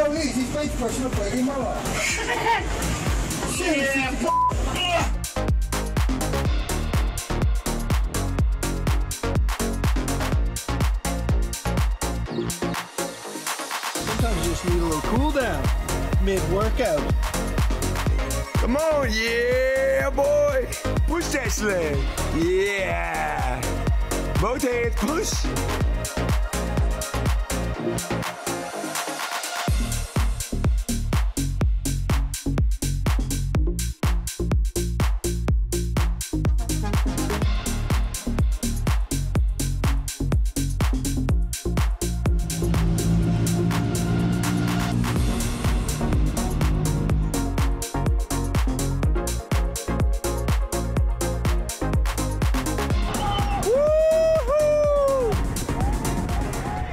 Não, existe peito pra cima, pô, ele mal lá. Sometimes you just need a little cool down mid-workout. Come on, yeah, boy. Push that sled. Yeah. Both hands, push.